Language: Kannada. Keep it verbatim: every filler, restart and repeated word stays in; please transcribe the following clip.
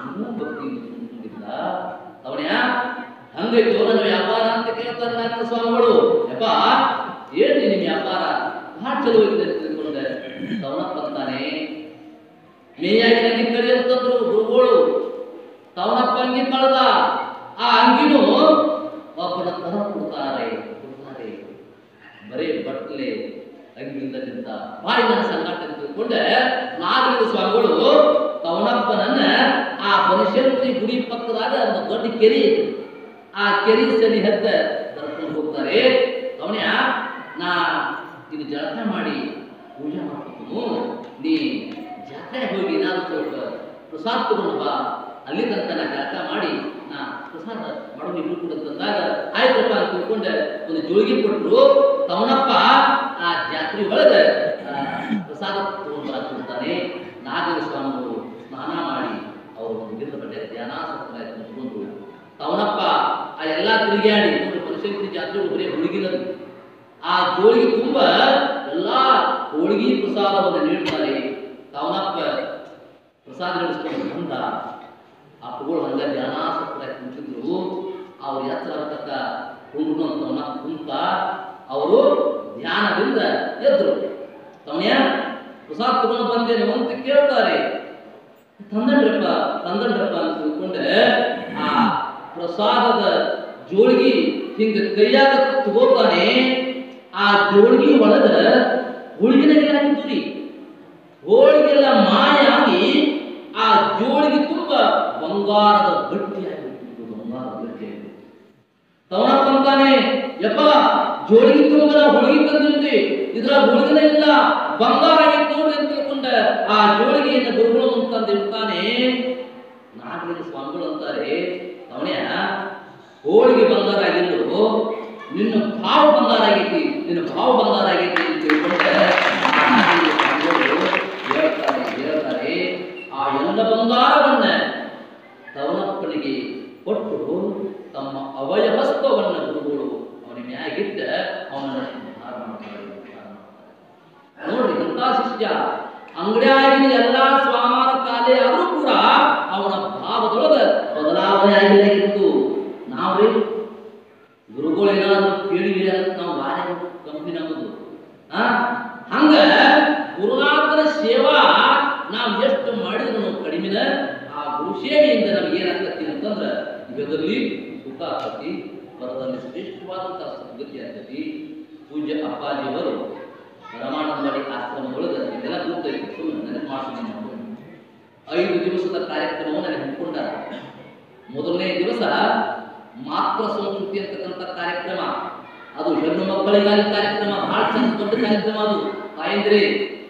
ಇನ್ನೂ ಭಕ್ತಿ ತುಂಬಿಲ್ಲ ಅವನ್ಯ ಹಂಗೈತು ನನ್ನ ವ್ಯಾಪಾರ ಅಂತ ಕೇಳ್ತಾರೆ ನನ್ನ ಸ್ವಾಮಿಗಳು. ಯಪ್ಪ ಏನು ನಿಮ್ಮ ವ್ಯಾಪಾರ ಭಾಳ ಚಲೋ ಇದೆ ಅಂತ ತಿಳ್ಕೊಂಡೆ. ತವನಪ್ಪ ಅಂತಾನೆ ಮೇಯಾಗಿ ನನಗೆ ಕರಿ ಅಂತಂದ್ರು ಗುರುಗಳು. ತವನಪ್ಪ ಅಂಗಿ ಕಳೆದ ಆ ಅಂಗಿನೂ ಒಬ್ಬನ ತರ ಕೊಡ್ತಾರೆ ಕೊಡ್ತಾರೆ ಬರೇ ಬಟ್ಲೆ ಅಂಗಿಂದ ನಿಂತ ಬಾಯಿ ನನ್ನ ಸಂಗಾಟ ಅಂತ ತಿಳ್ಕೊಂಡೆ. ನಾಗರಿಕ ಸ್ವಾಮಿಗಳು ತವನಪ್ಪನನ್ನ ಆ ಬನಶಂಕರಿ ಗುಡಿ ಪಕ್ಕದಾಗ ಒಂದು ದೊಡ್ಡ ಕೆರೆ ಇದೆ, ಆ ಕೆರೆ ಸರಿ ಹತ್ತ ಕರ್ಕೊಂಡು ಹೋಗ್ತಾರೆ. ಅವನ್ಯ ನಾ ಇದು ಜಳಕ ಮಾಡಿ ಪೂಜೆ ಮಾಡ್ಕೊತೀನಿ, ನೀ ಜಾತ್ರೆ ಹೋಗಿ ಏನಾದ್ರು ಸ್ವಲ್ಪ ಪ್ರಸಾದ ತಗೊಂಡು ಬಾ, ಅಲ್ಲಿ ತನಕ ನಾ ಜಳಕ ಮಾಡಿ ನಾ ಪ್ರಸಾದ ಮಾಡೋ ಇಬ್ರು ಕೂಡ ತಂದಾಗ ಆಯ್ತಪ್ಪ ಅಂತ ತಿಳ್ಕೊಂಡೆ ಒಂದು ಜೋಳಿಗೆ ಕೊಟ್ಟರು. ತವನಪ್ಪ ಆ ಜಾತ್ರೆ ಒಳಗೆ ಪ್ರಸಾದ ತಗೊಂಡು ಬರಾಕ್ತಿರ್ತಾನೆ. ನಾಗರ ಸ್ವಾಮಿಗಳು ಸ್ನಾನ ಮಾಡಿ ಅವರು ಮುಗಿದ ಬಟ್ಟೆ ಧ್ಯಾನಾಸಕ್ತ ಕುತ್ಕೊಂಡು ತವನಪ್ಪ ಆ ಎಲ್ಲ ತಿರುಗಾಡಿ ಬನಶಂಕರಿ ಜಾತ್ರೆ ಬರೀ ಹುಡುಗಿನದು ಆ ಜೋಳಿಗೆ ತುಂಬ ಎಲ್ಲ ಹೋಳಿಗೆ ಪ್ರಸಾದವನ್ನು ನೀಡ್ತಾರೆ. ತವನಪ್ಪ ಪ್ರಸಾದ ನಡೆಸ್ಕೊಂಡು ಬಂದ. ಆ ಪುಗಳು ಹಂಗ ಧ್ಯಾನಾಸಕ್ತರಾಗಿ ಕುಂತಿದ್ರು. ಅವ್ರ ಎತ್ತರ ತಕ್ಕ ಕುಂಡು ತವನಪ್ಪ ಕುಂತ ಅವರು ಧ್ಯಾನದಿಂದ ಎದ್ರು. ತವನ್ಯ ಪ್ರಸಾದ ತಗೊಂಡು ಬಂದೇನು ಅಂತ ಕೇಳ್ತಾರೆ. ತಂದಣ್ರಪ್ಪ ತಂದಣ್ರಪ್ಪ ಅಂತ ತಿಳ್ಕೊಂಡೆ ಆ ಪ್ರಸಾದದ ಜೋಳಿಗೆ ಹಿಂಗ ಕೈಯಾಗ ತಗೋತಾನೆ. ಆ ಜೋಳಿಗೆ ಒಳಗ ಹೋಳಿಗೆನ ಏನಾಗಿತ್ತು ರೀ, ಹೋಳಿಗೆಲ್ಲ ಮಾಯಾಗಿ ಆ ಜೋಳಿಗೆ ತುಂಬ ಬಂಗಾರದ ಗಟ್ಟಿಯಾಗಿತ್ತು. ಬಂಗಾರದ ಗಟ್ಟಿಯಾಗಿ ತವನಪ್ಪ ಅಂತಾನೆ, ಯಪ್ಪ ಜೋಳಿಗೆ ತುಂಬ ಹೋಳಿಗೆ ತಂದಿದ್ರಿ, ಇದ್ರ ಹೋಳಿಗೆನ ಇಲ್ಲ ಬಂಗಾರ ಆಗಿತ್ತು ನೋಡ್ರಿ ಅಂತ ತಿಳ್ಕೊಂಡ ಆ ಜೋಳಿಗೆಯನ್ನು ಗುರುಗಳು ಅಂತಂದು ಇರ್ತಾನೆ. ನಾಗರಿಕ ಸ್ವಾಮಿಗಳು ಅಂತಾರೆ, ಅವನ್ಯ ಹೋಳಿಗೆ ಬಂಗಾರ ಆಗಿದ್ದು ನಿನ್ನ ಭಾವ ಬಂಗಾರ ಆಗೈತಿ, ನಿನ್ನ ಭಾವ ಬಂಗಾರ ಆಗೈತಿ ಅಂತ ತಿಳ್ಕೊಂಡೆ ಹೇಳ್ತಾರೆ ಹೇಳ್ತಾರೆ ಆ ಎಲ್ಲ ಬಂಗಾರವನ್ನ ತವನಪ್ಪನಿಗೆ ಕೊಟ್ಟು ತಮ್ಮ ಅವಯವಸ್ತವನ್ನ ಗುರುಗಳು ಅವನ ಮ್ಯಾಗಿಟ್ಟ ಅವನನ್ನು ಉದ್ಧಾರ ಮಾಡ್ತಾರೆ. ನೋಡ್ರಿ ಎಂತ ಶಿಷ್ಯ, ಅಂಗಡಿಯಾಗಿನ ಎಲ್ಲ ಸ್ವಾಮಾನ ಕಾಲೇ ಆದರೂ ಕೂಡ ಅವನ ಭಾವದೊಳಗ ಬದಲಾವಣೆ ಆಗಿತ್ತು. ನಾವ್ರಿ ಗುರುಗಳು ಏನಾದ್ರು ಕೇಳಿ ನಾವು ಬಾಳೆ ಕಂಪ್ನಿ ನಮ್ಮದು ಆ ಹಂಗ ಗುರುನಾಥನ ಸೇವಾ ನಾವು ಎಷ್ಟು ಮಾಡಿದ್ರು ನಾವು ಕಡಿಮೆನ. ಆ ಗುರು ಸೇವೆಯಿಂದ ನಮ್ಗೆ ಏನಾಗ್ತತಿ ಅಂತಂದ್ರೆ ಯುಗದಲ್ಲಿ ಸುಖ ಆಗ್ತತಿ, ಪರದಲ್ಲಿ ಶ್ರೇಷ್ಠವಾದಂತಹ ಸದ್ಗತಿ ಆಗ್ತತಿ. ಪೂಜ್ಯ ಅಪ್ಪಾಜಿಯವರು ರಮಾನಂದವಾಡಿ ಆಶ್ರಮ ಒಳಗೆ ಇದೆಲ್ಲ ಕೂತ ನೆನಪು ಮಾಡ್ತೀನಿ. ಐದು ದಿವಸದ ಕಾರ್ಯಕ್ರಮವನ್ನು ನನಗೆ ಹಮ್ಮಿಕೊಂಡಾರ. ಮೊದಲನೇ ದಿವಸ ಮಾತೃ ಸಂಸ್ಕೃತಿ ಅಂತಕ್ಕಂಥ ಕಾರ್ಯಕ್ರಮ, ಅದು ಹೆಣ್ಣು ಮಕ್ಕಳಿಗಾಗಿ ಕಾರ್ಯಕ್ರಮ, ಬಹಳ ಚಂದ ದೊಡ್ಡ ಕಾರ್ಯಕ್ರಮ. ಅದು ತಾಯಂದ್ರಿ